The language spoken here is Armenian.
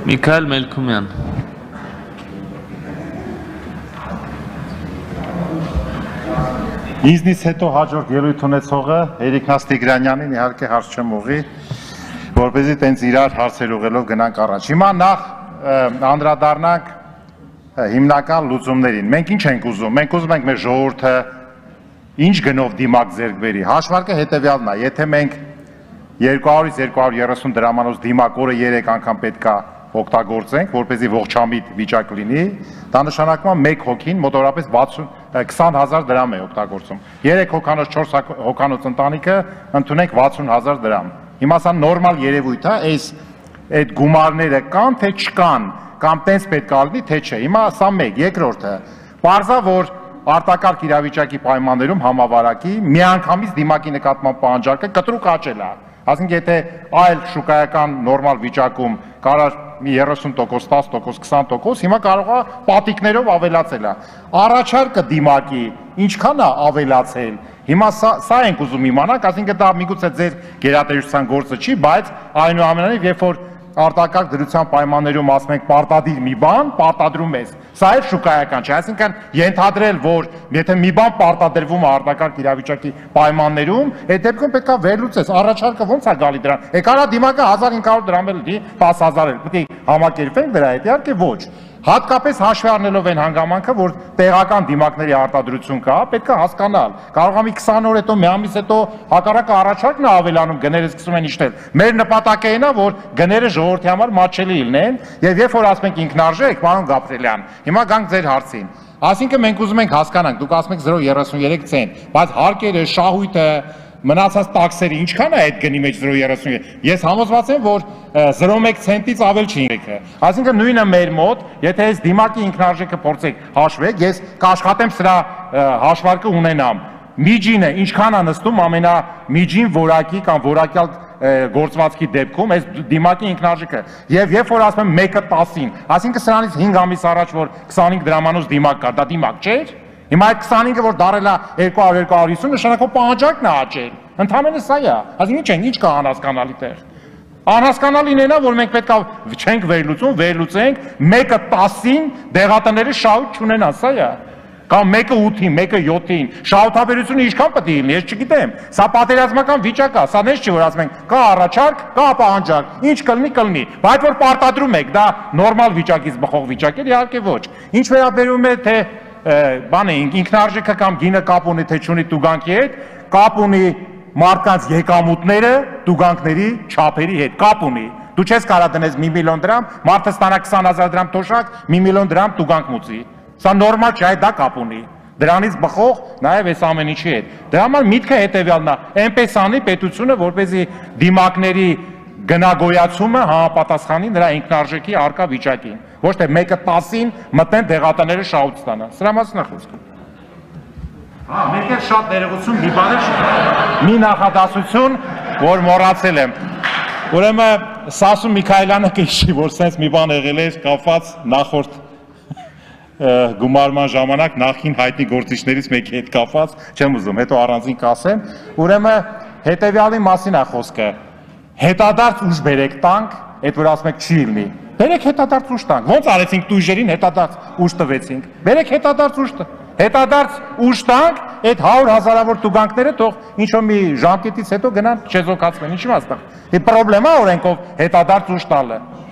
Միքայել Մելքումյան։ Ինձնից հետո հաջորդ ելույթ ունեցողը Էրիկնաս Տիգրանյանին իհարկե հարց չեմ ուղղի, որպեսզի տենց իրար հարցեր ուղղելով գնանք առաջ։ Հիմա նախ անդրադառնանք հիմնական լուծումներին։ Մենք ինչ ենք ուզում։ Մենք ուզում ենք մեր ժողովուրդը ինչ գնով դիմակ ձեռք բերի։ Հաշվարկը հետևյալն է, եթե մենք 200-ից 230 դրամանոց դիմակ օրը 3 անգամ պետքա օգտագործենք, որպեսզի ողջամիտ վիճակ լինի, դա նշանակում է մեկ հոգին մոտավորապես 20,000 դրամ է օգտագործում։ 3 հոգանոց 4 հոգանոց ընտանիքը ընդունենք 60,000 դրամ։ Հիմա սա նորմալ երևույթ է, այդ գումարները կան թե չկան, կամ տենց պետք է լինի թե չէ։ Հիմա սա մեկ, երկրորդը, պարզա որ արտակարգ իրավիճակի պայմաններում համավարակի միանգամից դիմակի նկատմամբ պահանջարկը կտրուկ աճել է։ Ասենք եթե այլ շուկայական նորմալ վիճակում կարար մի 30%, 10%, 20%, հիմա կարող է պատիկներով ավելացել է։ Առաջարկը դիմակի ինչքան է ավելացել։ Հիմա սա ենք ուզում իմանանք, ասինքն դա միգուցե ձեր գերատեսչության գործը չի, բայց այնուամենայնիվ երբ որ արտակարգ դրության պայմաններում ասում ենք պարտադիր մի բան, պարտադրում ես։ Սա էլ շուկայական չէ, այսինքն ենթադրել, որ եթե մի բան պարտադրվում է արտակարգ իրավիճակի պայմաններում, այդ դեպքում պետք է վերլուծես, առաջարկը ո՞նց է գալի դրան։ Եկարա դիմակը 1500 դրամ էլ լինի, 10,000 էլ, պետք է համակերպենք դրա հետ, իհարկե ոչ։ Հատկապես հաշվի առնելով այն հանգամանքը, որ տեղական դիմակների արտադրություն կա, պետք է հասկանալ։ Կարող է մի 20 օր հետո, մի ամիս հետո հակառակը առաջարկն է ավելանում, գները սկսում են իջնել։ Մեր նպատակը այն է, որ գները ժողովրդի համար մատչելի լինեն, եւ երբ որ ասում ենք ինքնարժեք, պարոն Գաբրելյան, հիմա գանք ձեր հարցին։ Այսինքն մենք ուզում ենք հասկանանք, դուք ասում եք 0.33 ցենտ, բայց հարկերը, շահույթը, մնացած տաքսերը ինչքան է այդ գնի մեջ 0.33։ Ես համոզված եմ, որ 0.1 ցենտից ավել չի ինքը։ Այսինքն նույնը մեր մոտ, եթե այս դիմակի ինքնարժեքը փորձեք հաշվեք, ես կաշխատեմ սրա հաշվարկը ունենամ։ Միջինը ինչքան է նստում ամենամիջին որակի կամ որակյալ գործվածքի դեպքում այս դիմակի ինքնարժեքը։ Եվ երբ որ ասում եմ 1-10-ին, այսինքն սրանից 5 ամիս առաջ որ 25 դրամանոց դիմակ կար, դա դիմակ չէր։ Հիմա այդ 25-ը որ դարել է 200-250, նշանակով պահանջարկն է աճել։ Ընդհանրապես սա է։ Այսինքն ինչ կա անհասկանալի տեղ։ Անհասկանալին այն է, որ մենք պետք է չենք վերլուծում, վերլուծենք 1-10-ին դեղատները շահույթ չունենան, սա է։ Կամ 1-8-ին, 1-7-ին, շահութաբերությունը ինչքան պետք է լինի, ես չգիտեմ։ Սա պատերազմական վիճակ է, սա նես չի որ ասում ենք, կա առաջարկ, կա պահանջարկ, ինչ կլինի, կլինի։ Բայց որ պարտադրում եք, դա նորմալ վիճակից բխող վիճակ է, իհարկե ոչ։ Ինչ վերաբերում է թե բանը ինքնարժեքը կամ գինը կապ ունի թե չունի տուգանքի հետ, կապ ունի մարդկանց եկամուտները տուգանքների չափերի հետ, կապ ունի։ Դու չես կարա դնես 1 միլիոն դրամ, մարդը ստանա 20,000 դրամ թոշակ, 1 միլիոն դրամ տուգանք մուծի։ Սա նորմալ չէ, դա կապ ունի։ Դրանից բխող նաև այս ամեն ինչի հետ։ Դրա համար միտքը հետևյալն է, այնպես անի պետությունը, որպեսզի դիմակների գնագոյացումը համապատասխանի նրա ինքնարժեքի արկա վիճակին, ոչ թե 1-10-ին մտնեն դեղատները շահույթ ստանան։ Սրա մասն է խոսքը։ Հա, մեկ էլ շատ ներողություն, մի բան մի նախադասություն, որ մոռացել եմ։ Ուրեմն Սասուն Միքայելյանը կհիշի, որ sense մի բան եղել էր կապված նախորդ գումարման ժամանակ նախին հայտնի գործիչներից մեկի հետ կապված, չեմ ուզում, հետո առանձին կասեմ։ Ուրեմն հետևյալի մասին է խոսքը։ Հետադարձ ուժ բերեք տանք, այդ որ ասում եք չի լինի։ Բերեք հետադարձ ուժ տանք։ Ոնց արեցինք տույժերին հետադարձ ուժ տվեցինք։ Բերեք հետադարձ ուժ տանք, այդ 100,000-ավոր տուգանքները թող ինչ-որ մի ժամկետից հետո գնան չեզոքացվեն, ինչի՞ մասնա։ Պրոբլեմա օրենքով հետադարձ ուժ տալը։